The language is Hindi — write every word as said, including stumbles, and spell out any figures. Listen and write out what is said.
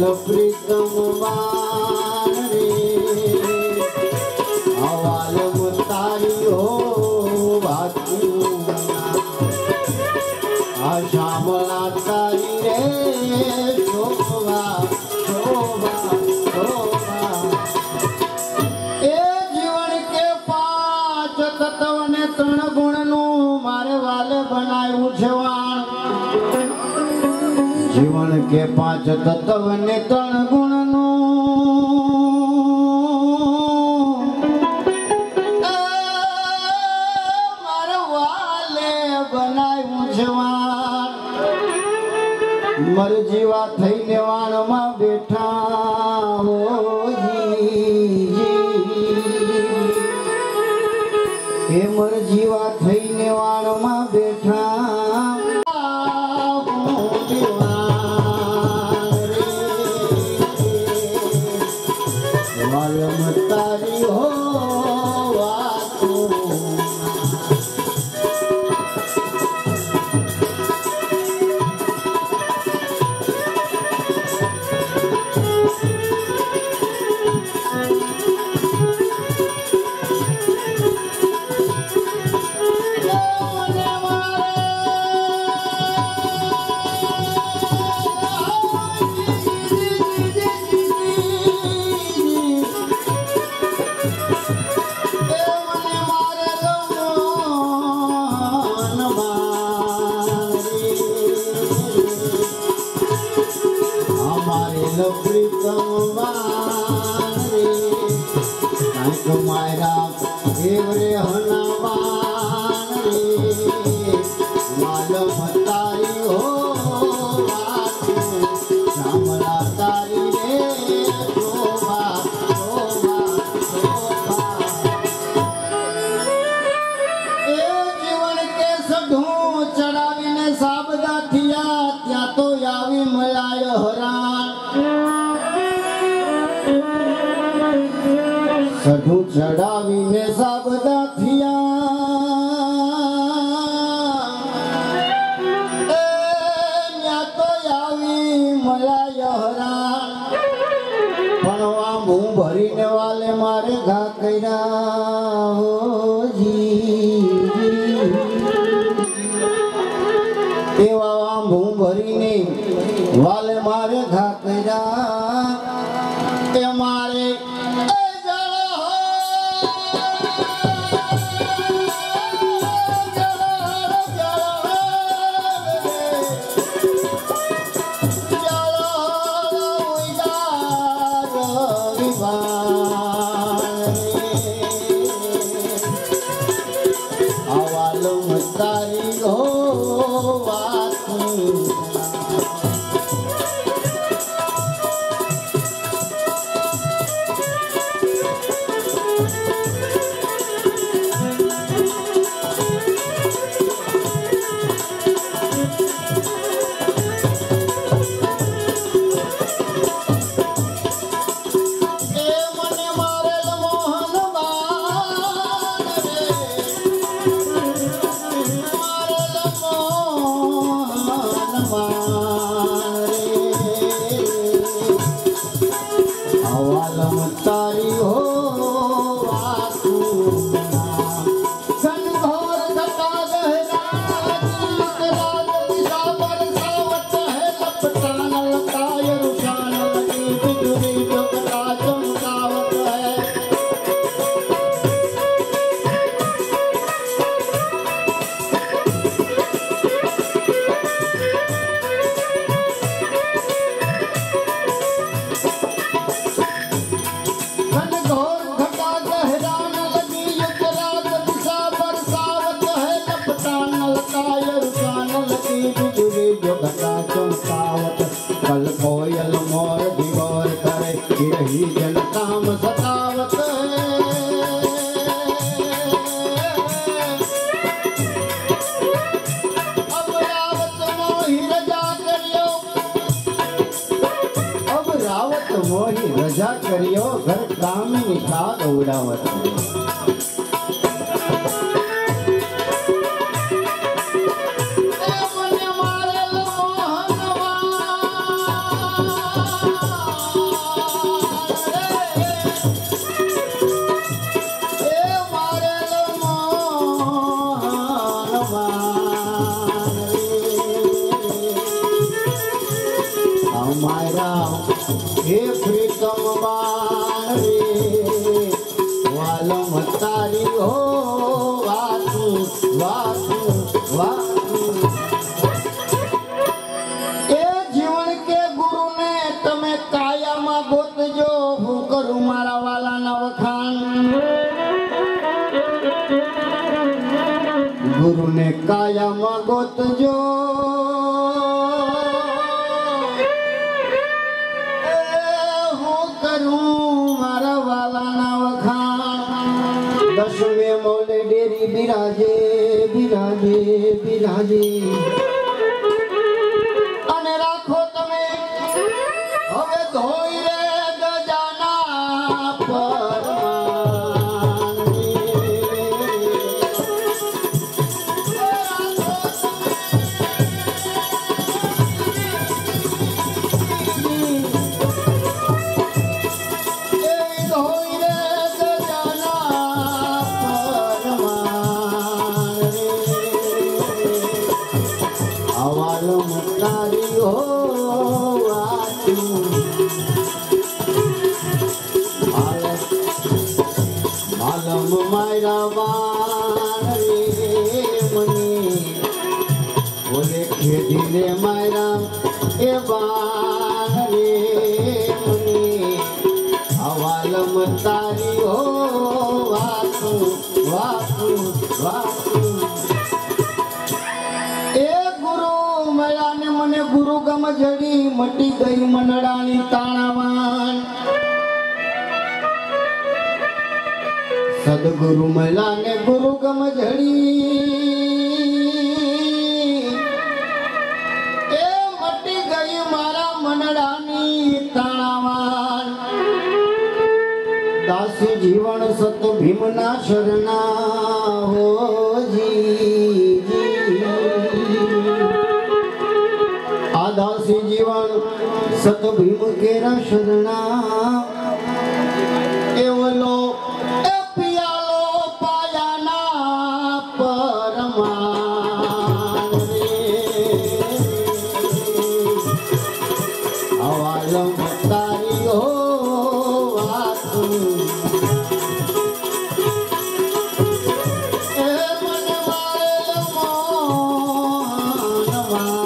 प्रीतम वाण रे अवाल मुतारी हो आ श्यामला तारी रे शोभा शोभा शोभा ए जीवन के पांच तत्व ने त्रण गुण नु मारे वाले बनायु छवाण जीवन के पांच तत्व ने त्रण गुण नु मारे वाले बनायु छवाण मर जीवा थईने वाण में बैठा हो हे मर जीवा थईने वाण में बैठा तारी हो प्रीतम वाण रे तुम्हारा देवरे हनुमान रे मालम तारी हो श्यामला तारी रे शोभा शोभा शोभा ए जीवन के सढू चढ़ावी ने साबदा थिया त्या तो यावी मलाय हरान सढू चढ़ावी ने साबदा थिया तो यावी मलाय हरान पणवा मुंह भरी ने वाले मारे घा कर्या हो जी एवा मुंह भरी ने वाले मारे घा कर्या ते मारे तारी हो तारी हो कल कोयल मोर दिगोर करे यही जन काम सतावत अब रावत मोही रजा करियो अब रावत मोही रजा करियो घर काम निठा उड़ावत Oh બાણ રે વાલમ તારી હો વાતું વાતું વાતું એ જીવન કે ગુરુ ને તમે કાયામાં ગોતજો હું કરું મારા વાલાના વખાણ गुरु ने काया मगोत जो हूँ करूँ मारा वाला ना वखाण दसवें मौले डेरी बिराजे बिराजे बिराजे अने राखो तमे हवे धोई रे गजाना परमान मायरा बाण रे मनी बोले खेदी ले मायरा ए बाण रे मनी हवालम तारी हो वाकू वाकू वाकू ए गुरु मया ने मने गुरु गम जड़ी मटी गई मनडानी ताणावान सदगुरु मला ने गुरु गम झड़ी ए मटी गई मारा मनडानी ताणावान दासी जीवन सत भीमना शरणा हो जी आ दासी जीवन सत भीम केरा शरणा एवलो Wow.